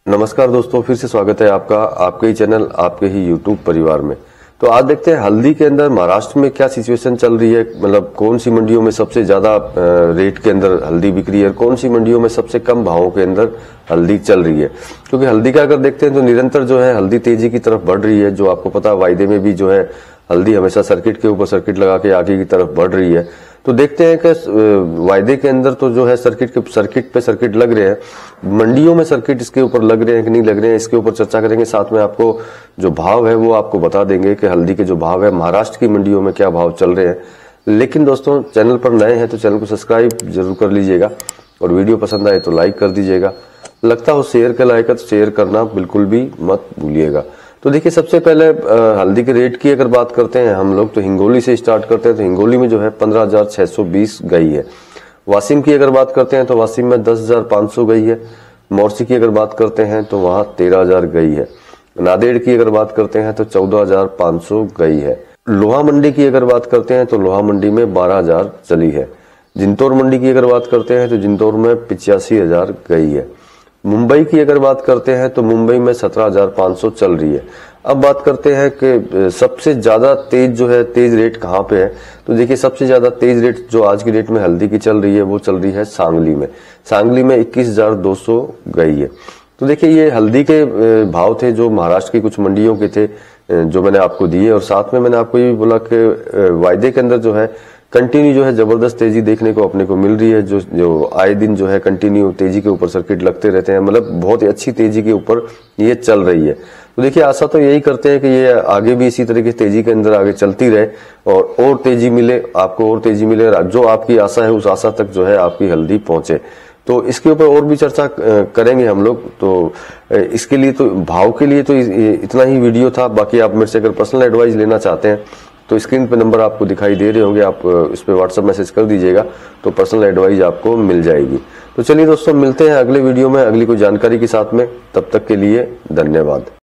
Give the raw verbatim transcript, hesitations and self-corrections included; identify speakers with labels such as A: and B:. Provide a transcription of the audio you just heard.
A: नमस्कार दोस्तों, फिर से स्वागत है आपका आपके ही चैनल आपके ही यूट्यूब परिवार में। तो आज देखते हैं हल्दी के अंदर महाराष्ट्र में क्या सिचुएशन चल रही है, मतलब कौन सी मंडियों में सबसे ज्यादा रेट के अंदर हल्दी बिक रही है, कौन सी मंडियों में सबसे कम भावों के अंदर हल्दी चल रही है। क्योंकि हल्दी का अगर देखते हैं तो निरंतर जो है हल्दी तेजी की तरफ बढ़ रही है। जो आपको पता है वायदे में भी जो है हल्दी हमेशा सर्किट के ऊपर सर्किट लगा के आगे की तरफ बढ़ रही है। तो देखते हैं कि वायदे के अंदर तो जो है सर्किट के सर्किट पे सर्किट लग रहे हैं, मंडियों में सर्किट इसके ऊपर लग रहे हैं कि नहीं लग रहे हैं, इसके ऊपर चर्चा करेंगे। साथ में आपको जो भाव है वो आपको बता देंगे कि हल्दी के जो भाव है महाराष्ट्र की मंडियों में क्या भाव चल रहे हैं। लेकिन दोस्तों, चैनल पर नए हैं तो चैनल को सब्सक्राइब जरूर कर लीजिएगा और वीडियो पसंद आए तो लाइक कर दीजिएगा। लगता हो शेयर के लायक तो शेयर करना बिल्कुल भी मत भूलिएगा। तो देखिए, सबसे पहले हल्दी के रेट की अगर बात करते हैं हम लोग तो हिंगोली से स्टार्ट करते हैं। तो हिंगोली में जो है पंद्रह हजार छह सौ बीस गई है। वासिम की अगर बात करते हैं तो वासिम में दस हजार पांच सौ गई है। मोर्शी की अगर बात करते हैं तो वहां तेरह हजार गई है। नादेड़ की अगर बात करते हैं तो चौदह हजार पांच सौ गई है। लोहा मंडी की अगर बात करते हैं तो लोहा मंडी में बारह हजार चली है। जिंतौर मंडी की अगर बात करते हैं तो जिंतौर में पिचासी हजार गई है। मुंबई की अगर बात करते हैं तो मुंबई में सत्रह हजार पांच सौ चल रही है। अब बात करते हैं कि सबसे ज्यादा तेज जो है तेज रेट कहाँ पे है। तो देखिए, सबसे ज्यादा तेज रेट जो आज की डेट में हल्दी की चल रही है वो चल रही है सांगली में। सांगली में इक्कीस हजार दो सौ गई है। तो देखिए, ये हल्दी के भाव थे जो महाराष्ट्र की कुछ मंडियों के थे जो मैंने आपको दिए। और साथ में मैंने आपको ये भी बोला कि वायदे के अंदर जो है कंटिन्यू जो है जबरदस्त तेजी देखने को अपने को मिल रही है। जो जो आए दिन जो है कंटिन्यू तेजी के ऊपर सर्किट लगते रहते हैं, मतलब बहुत ही अच्छी तेजी के ऊपर ये चल रही है। तो देखिए, आशा तो यही करते हैं कि ये आगे भी इसी तरह की तेजी के अंदर आगे चलती रहे और और तेजी मिले, आपको और तेजी मिले। जो आपकी आशा है उस आशा तक जो है आपकी हल्दी पहुंचे। तो इसके ऊपर और भी चर्चा करेंगे हम लोग। तो इसके लिए तो भाव के लिए तो इतना ही वीडियो था। बाकी आप मेरे से अगर पर्सनल एडवाइस लेना चाहते हैं तो स्क्रीन पे नंबर आपको दिखाई दे रहे होंगे, आप इस पे व्हाट्सएप मैसेज कर दीजिएगा तो पर्सनल एडवाइस आपको मिल जाएगी। तो चलिए दोस्तों, मिलते हैं अगले वीडियो में अगली कोई जानकारी के साथ में। तब तक के लिए धन्यवाद।